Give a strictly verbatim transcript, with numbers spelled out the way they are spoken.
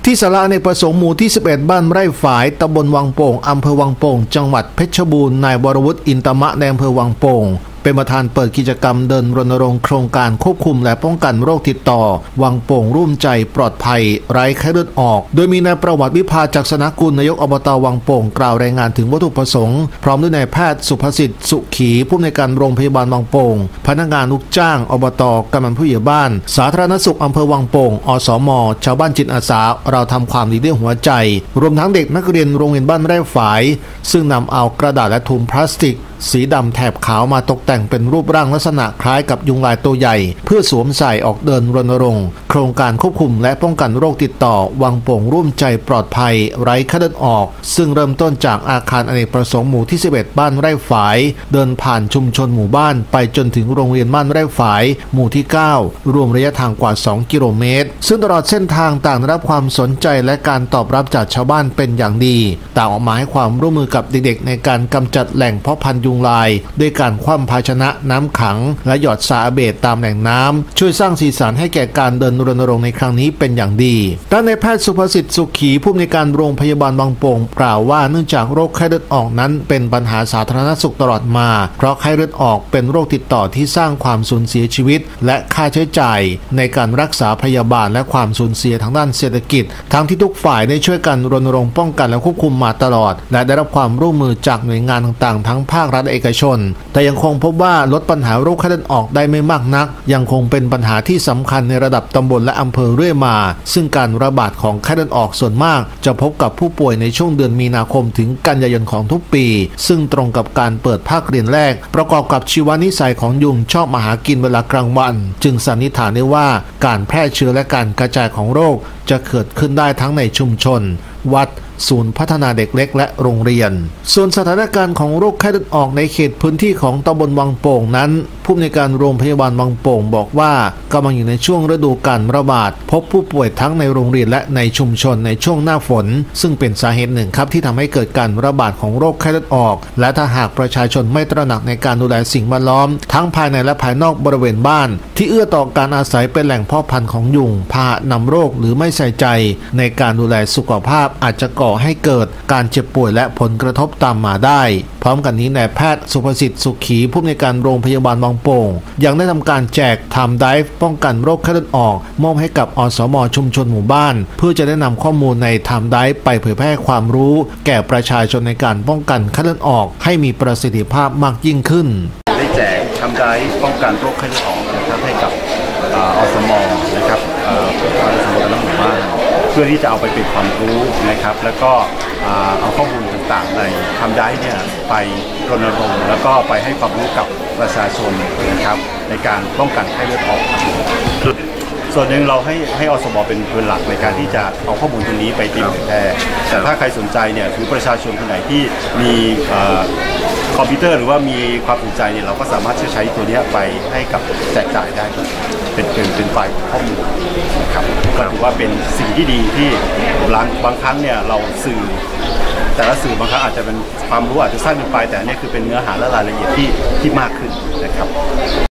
ที่ศาลาอเนกประสงค์หมู่ที่สิบเอ็ดบ้านไร่ฝายตำบลวังโป่งอำเภอวังโป่งจังหวัดเพชรบูรณ์นายวรวุฒิอินตมะในอำเภอวังโป่งเป็นประธานเปิดกิจกรรมเดินรณรงค์โครงการควบคุมและป้องกันโรคติดต่อวังโป่งร่วมใจปลอดภัยไร้ไข้เลือดออกโดยมีนายประวัติวิภาจักษณกุลนายกอบตวังโป่งกล่าวรายงานถึงวัตถุประสงค์พร้อมด้วยนายแพทย์สุภสิทธิ์สุขีผู้อำนวยการโรงพยาบาลวังโป่งพนักงานลูกจ้างอบตกำนันผู้ใหญ่บ้านสาธารณสุขอำเภอวังโป่งอสม.ชาวบ้านจิตอาสาเราทำความดีด้วยหัวใจรวมทั้งเด็กนักเรียนโรงเรียนบ้านไร่ฝายซึ่งนำเอากระดาษและถุงพลาสติกสีดำแถบขาวมาตกแต่งเป็นรูปร่างลักษณะคล้ายกับยุงลายตัวใหญ่เพื่อสวมใส่ออกเดินรณรงค์โครงการควบคุมและป้องกันโรคติดต่อวังโป่งร่วมใจปลอดภัยไร้ไข้เลือดออกซึ่งเริ่มต้นจากอาคารอเนกประสงค์หมู่ที่สิบเอ็ดบ้านไร่ฝายเดินผ่านชุมชนหมู่บ้านไปจนถึงโรงเรียนบ้านไร่ฝายหมู่ที่เก้ารวมระยะทางกว่าสองกิโลเมตรซึ่งตลอดเส้นทางต่างได้รับความสนใจและการตอบรับจากชาวบ้านเป็นอย่างดีต่างออกมาให้ความร่วมมือกับเด็กๆในการกำจัดแหล่งเพาะพันธุ์ยุงลายด้วยการคว่ำภาชนะน้ำขังและหยอดสาเบตตามแหล่งน้ำช่วยสร้างสีสันให้แก่การเดินรณรงค์ในครั้งนี้เป็นอย่างดีด้านนายแพทย์สุภสิทธิ์สุขีผู้อำนวยการโรงพยาบาลวังโป่งกล่าวว่าเนื่องจากโรคไข้เลือดออกนั้นเป็นปัญหาสาธารณสุขตลอดมาเพราะไข้เลือดออกเป็นโรคติดต่อที่สร้างความสูญเสียชีวิตและค่าใช้จ่ายในการรักษาพยาบาลและความสูญเสียทางด้านเศรษฐกิจทั้งที่ทุกฝ่ายได้ช่วยกันรณรงค์ป้องกันและควบคุมมาตลอดและได้รับความร่วมมือจากหน่วยงานต่างๆทั้งภาครัฐและเอกชนแต่ยังคงพบว่าลดปัญหาโรคไข้เลือดออกได้ไม่มากนักยังคงเป็นปัญหาที่สำคัญในระดับตำบลและอำเภอเรื่อยมาซึ่งการระบาดของไข้เลือดออกส่วนมากจะพบกับผู้ป่วยในช่วงเดือนมีนาคมถึงกันยายนของทุกปีซึ่งตรงกับการเปิดภาคเรียนแรกประกอบกับชีวนิสัยของยุงชอบมาหากินเวลากลางวันจึงสันนิษฐานได้ว่าการแพร่เชื้อและการกระจายของโรคจะเกิดขึ้นได้ทั้งในชุมชนวัดศูนย์พัฒนาเด็กเล็กและโรงเรียนส่วนสถานการณ์ของโรคไข้เลือดออกในเขตพื้นที่ของตำบลวังโป่งนั้นผู้อำนวยการโรงพยาบาลวังโป่งบอกว่ากำลังอยู่ในช่วงฤดูการระบาดพบผู้ป่วยทั้งในโรงเรียนและในชุมชนในช่วงหน้าฝนซึ่งเป็นสาเหตุหนึ่งครับที่ทำให้เกิดการระบาดของโรคไข้เลือดออกและถ้าหากประชาชนไม่ตระหนักในการดูแลสิ่งแวดล้อมทั้งภายในและภายนอกบริเวณบ้านที่เอื้อต่อการอาศัยเป็นแหล่งเพาะพันธุ์ของยุงพาหะนำโรคหรือไม่ใส่ใจในการดูแลสุขภาพอาจจะก่อให้เกิดการเจ็บป่วยและผลกระทบตามมาได้พร้อมกันนี้นายแพทย์สุภสิทธิ์สุขีผู้อำนวยการโรงพยาบาลวังโป่งยังได้ทำการแจกไทม์ไดฟ์ป้องกันโรคไข้เลือดออกมอบให้กับอสม.ชุมชนหมู่บ้านเพื่อจะได้นำข้อมูลในไทม์ไดฟ์ไปเผยแพร่ความรู้แก่ประชาชนในการป้องกันไข้เลือดออกให้มีประสิทธิภาพมากยิ่งขึ้นได้แจกไทม์ไดฟ์ป้องกันโรคไข้เลือดออกนะครับให้กับอสม.นะครับอสม.แต่ละหมู่บ้านเพื่อที่จะเอาไปเป็นความรู้นะครับแล้วก็เอาข้อมูลต่างๆในไทม์ไดฟ์เนี่ยไปรณรงค์แล้วก็ไปให้ความรู้กับประชาชนนะครับในการป้องกันไข้เลือดออกส่วนหนึ่งเราให้ให้อสม.เป็นเป็นหลักในการที่จะเอาข้อมูลตรงนี้ไปตีแผ่แต่ถ้าใครสนใจเนี่ยคือประชาชนคนไหนที่มีคอมพิวเตอร์หรือว่ามีความสนใจเนี่ยเราก็สามารถใช้ตัวนี้ไปให้กับแจกจ่ายได้เป็นเป็นเป็นไฟล์ข้อมูลนะครับก็ถือว่าเป็นสิ่งที่ดีที่บางบางครั้งเนี่ยเราสื่อแต่ละสื่อบางครั้งอาจจะเป็นความรู้อาจจะสั้นเกินไปแต่นี่คือเป็นเนื้อหาและรายละเอียดที่ที่มากขึ้นนะครับ